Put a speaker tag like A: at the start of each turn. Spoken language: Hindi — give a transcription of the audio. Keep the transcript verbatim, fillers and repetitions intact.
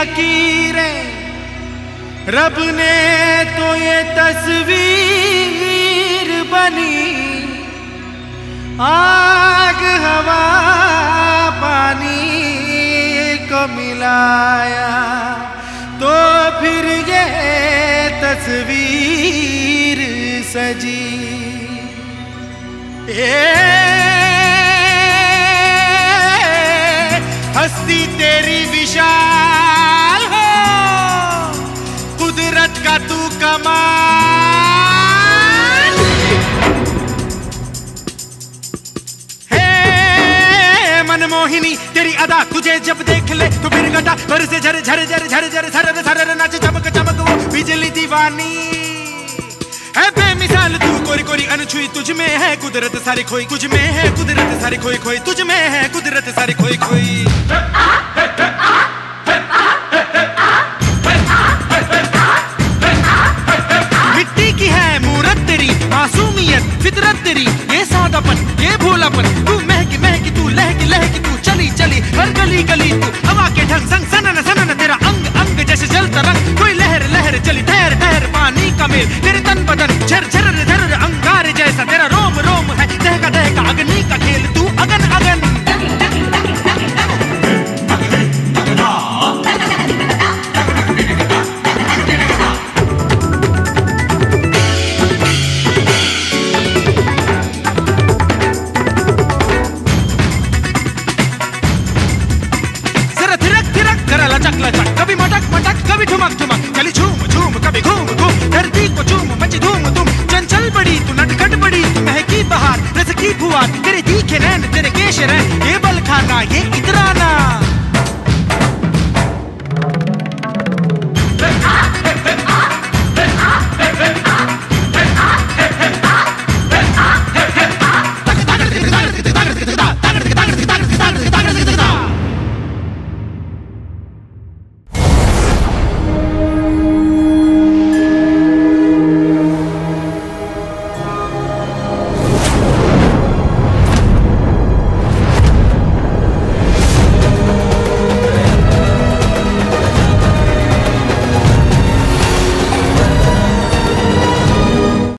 A: लकीरें, रब ने तो ये तस्वीर बनी, आग हवा पानी को मिलाया तो फिर ये तस्वीर सजी। ए हस्ती तेरी विशाल हो, कुदरत का तू कमाल है। मनमोहिनी तेरी अदा, तुझे जब देख ले तो फिर घटा भर से झर झर झर झर झर झर झर नाच चमक चमक वो बिजली दीवानी है। बेमिसाल तू कोरी कोरी अनछुई, तुझ में है कुदरत सारी खोई, तुझ में है कुदरत सारी खोई खोई, तुझ में है कुदरत सारी खोई खोई। मिट्टी की है मूरत तेरी, मासूमियत फितरत तेरी, ये सादापन ये भोलापन, तू महकी महकी तू लहकी लहकी तू चली चली हर गली गली, तू हवा के ढंग संग सनन सनन तेरा अंग अंग जैसे जलता रंग, कोई लहर लहर चली ठहर ठहर पानी का मेल, तेरे तन बदन झर झर झर अंगारे जैसा, तेरा रोम रोम है दहका दहका अग्नि का खेल, तू अगन अगन। कभी मटक मटक कभी ठुमक ठुमक, चली झूम झूम कभी घूम घूम, धरती को चूम मची धूम धूम, चंचल बड़ी तू नटखट बड़ी तू महकी बहार रस की फुहार, तेरे तीखे नैन तेरे केश रैन, ये बल खाना ये इतरा